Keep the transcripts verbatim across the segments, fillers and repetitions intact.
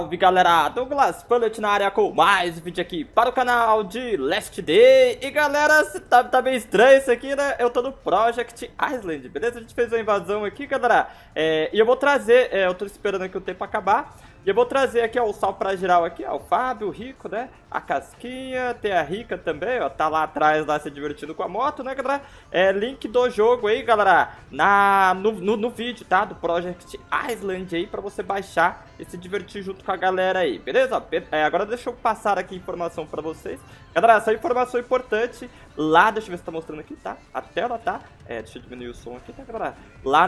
Salve galera, Douglas Pullet na área com mais um vídeo aqui para o canal de Last Day. E galera, tá, tá bem estranho isso aqui, né? Eu tô no Project Island, beleza? A gente fez uma invasão aqui, galera, é, e eu vou trazer, é, eu tô esperando aqui o tempo acabar. E eu vou trazer aqui, ó, o salve pra geral aqui, ó, o Fábio, o Rico, né? A Casquinha, tem a Rica também, ó, tá lá atrás, lá se divertindo com a moto, né, galera? É, link do jogo aí, galera, na, no, no, no vídeo, tá? Do Project Island aí, pra você baixar e se divertir junto com a galera aí, beleza? É, agora deixa eu passar aqui informação pra vocês. Galera, essa informação importante, lá, deixa eu ver se tá mostrando aqui, tá? A tela, tá? É, deixa eu diminuir o som aqui, tá, galera? Lá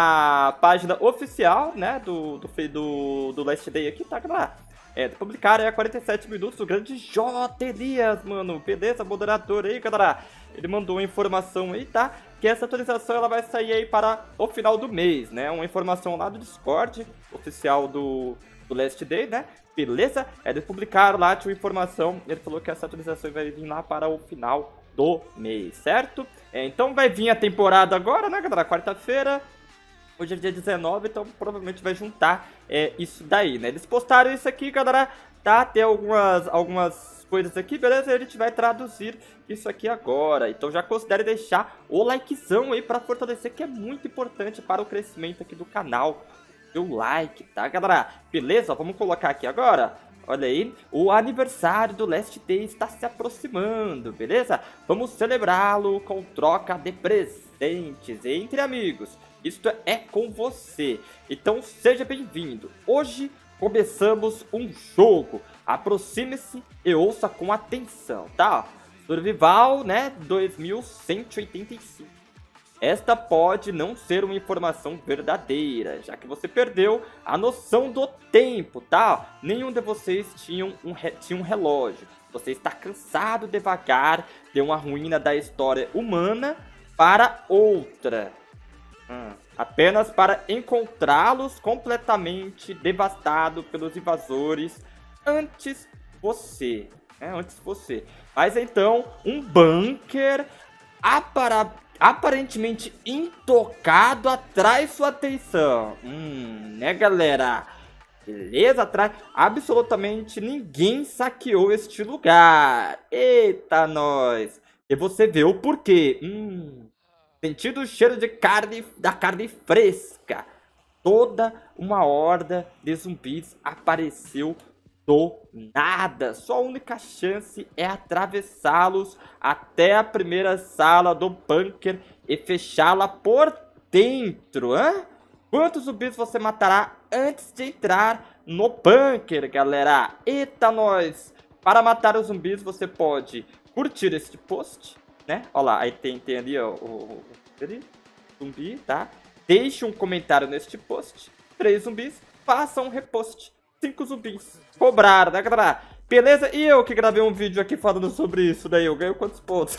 na página oficial, né, do, do, do, do Last Day aqui, tá, galera? É, publicaram aí há quarenta e sete minutos o grande J. Elias, mano, beleza? Moderador aí, galera. Ele mandou uma informação aí, tá? Que essa atualização ela vai sair aí para o final do mês, né? Uma informação lá do Discord oficial do, do Last Day, né? Beleza? É, eles publicaram lá, tinha uma informação. Ele falou que essa atualização vai vir lá para o final do mês, certo? É, então vai vir a temporada agora, né, galera? Quarta-feira. Hoje é dia dezenove, então provavelmente vai juntar é, isso daí, né? Eles postaram isso aqui, galera, tá? Tem algumas, algumas coisas aqui, beleza? E a gente vai traduzir isso aqui agora. Então já considere deixar o likezão aí pra fortalecer, que é muito importante para o crescimento aqui do canal. O like, tá, galera? Beleza? Vamos colocar aqui agora. Olha aí, o aniversário do Last Day está se aproximando, beleza? Vamos celebrá-lo com troca de presentes entre amigos. Isto é com você. Então seja bem-vindo. Hoje começamos um jogo. Aproxime-se e ouça com atenção, tá? Survival, né? dois mil cento e oitenta e cinco. Esta pode não ser uma informação verdadeira, já que você perdeu a noção do tempo, tá? Nenhum de vocês tinha um, re... tinha um relógio. Você está cansado de vagar de uma ruína da história humana para outra. Hum, apenas para encontrá-los completamente devastado pelos invasores antes você, né? Antes você. Mas então, um bunker apara, aparentemente intocado atrai sua atenção. Hum, né, galera? Beleza? Atrai. Absolutamente ninguém saqueou este lugar. Eita, nós! E você vê o porquê. Hum... Sentindo o cheiro de carne, da carne fresca. Toda uma horda de zumbis apareceu do nada. Sua única chance é atravessá-los até a primeira sala do bunker e fechá-la por dentro. Hã? Quantos zumbis você matará antes de entrar no bunker, galera? Eita, nós! Para matar os zumbis, você pode curtir este post, né? Olha lá, aí tem, tem ali, ó, o, o zumbi, tá? Deixe um comentário neste post. Três zumbis, faça um repost. Cinco zumbis. Cobraram, né, galera? Beleza? E eu que gravei um vídeo aqui falando sobre isso, daí eu ganho quantos pontos?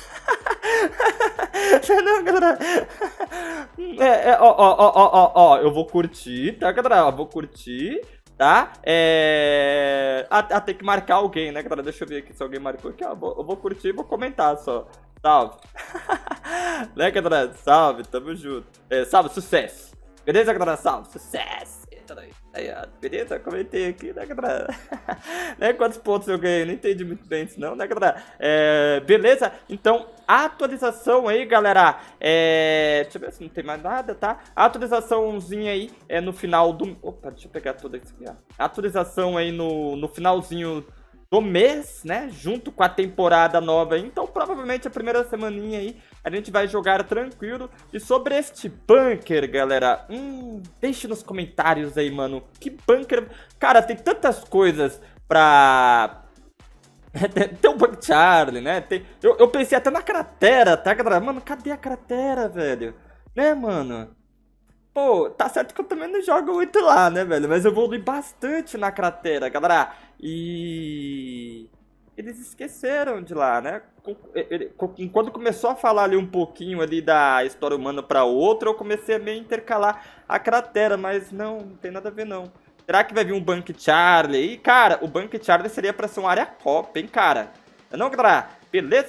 Não, galera. É, é, ó, ó, ó, ó, ó, eu vou curtir, tá, galera? Eu vou curtir, tá? É... Ah, ah, tem que marcar alguém, né, galera? Deixa eu ver aqui se alguém marcou aqui, ó. Eu vou, eu vou curtir e vou comentar só. Salve. Né, galera? Salve, tamo junto. É, salve, sucesso. Beleza, galera? Salve, sucesso. Aí, ó, beleza? Comentei aqui, né, galera? Né, quantos pontos eu ganhei? Não entendi muito bem isso não, né, galera? É, beleza? Então, a atualização aí, galera, é... Deixa eu ver se não tem mais nada, tá? A atualizaçãozinha aí é no final do... Opa, deixa eu pegar tudo isso aqui, ó. A atualização aí no, no finalzinho do mês, né, junto com a temporada nova. Então provavelmente a primeira semaninha aí a gente vai jogar tranquilo. E sobre este bunker, galera, hum, deixe nos comentários aí, mano, que bunker... Cara, tem tantas coisas pra... Tem o Bunker Charlie, né, tem... eu, eu pensei até na cratera, tá, galera? Mano, cadê a cratera, velho? Né, mano? Pô, tá certo que eu também não jogo muito lá, né, velho? Mas eu evolui bastante na cratera, galera. E... eles esqueceram de lá, né? Quando começou a falar ali um pouquinho ali da história humana pra outra, eu comecei a meio intercalar a cratera. Mas não, não tem nada a ver, não. Será que vai vir um Bunker Charlie aí? Cara, o Bunker Charlie seria pra ser uma área cop, hein, cara? Não, galera? Beleza?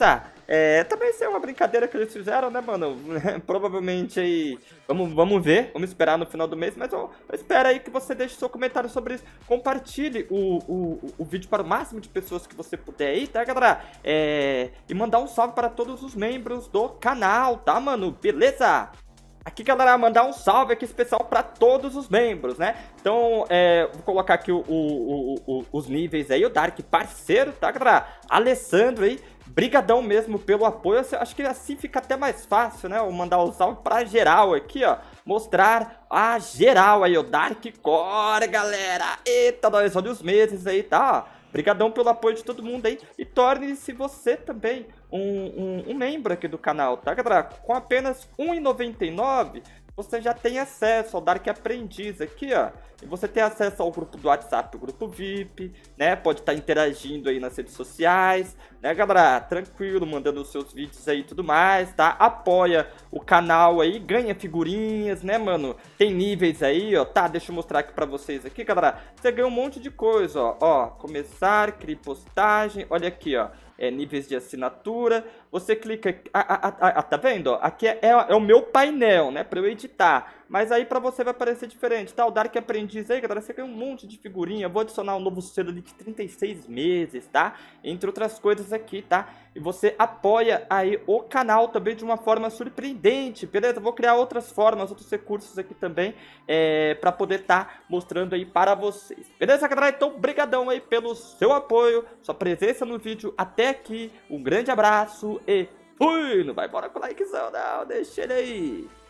É, também isso é uma brincadeira que eles fizeram, né, mano? Provavelmente aí, vamos, vamos ver, vamos esperar no final do mês, mas eu, eu espero aí que você deixe seu comentário sobre isso, compartilhe o, o, o vídeo para o máximo de pessoas que você puder aí, tá, galera? É, e mandar um salve para todos os membros do canal, tá, mano? Beleza? Aqui, galera, mandar um salve aqui especial para todos os membros, né? Então, é, vou colocar aqui o, o, o, o, os níveis aí, o Dark parceiro, tá, galera? Alessandro aí, brigadão mesmo pelo apoio. Eu acho que assim fica até mais fácil, né? Eu mandar o salve pra geral aqui, ó. Mostrar a geral aí, o Dark Core, galera. Eita, nós, olha os meses aí, tá? Obrigadão pelo apoio de todo mundo aí. E torne-se você também um, um, um membro aqui do canal, tá, galera? Com apenas um real e noventa e nove centavos, você já tem acesso ao Dark Aprendiz aqui, ó. E você tem acesso ao grupo do WhatsApp, o grupo V I P, né? Pode estar interagindo aí nas redes sociais, né, galera? Tranquilo, mandando os seus vídeos aí e tudo mais, tá? Apoia o canal aí, ganha figurinhas, né, mano? Tem níveis aí, ó, tá? Deixa eu mostrar aqui pra vocês aqui, galera. Você ganha um monte de coisa, ó. Ó, começar, criar postagem, olha aqui, ó. É, níveis de assinatura, você clica, ah, ah, ah, tá vendo? Ó, aqui é, é, é o meu painel, né, para eu editar, mas aí para você vai parecer diferente, tá? O Dark Aprendiz aí, galera, você ganha um monte de figurinha, vou adicionar um novo selo ali de trinta e seis meses, tá? Entre outras coisas aqui, tá? E você apoia aí o canal também de uma forma surpreendente, beleza? Vou criar outras formas, outros recursos aqui também, é, para poder estar tá mostrando aí para vocês, beleza, galera? Então, brigadão aí pelo seu apoio, sua presença no vídeo até aqui, um grande abraço e fui! Não vai embora com o likezão não, deixa ele aí!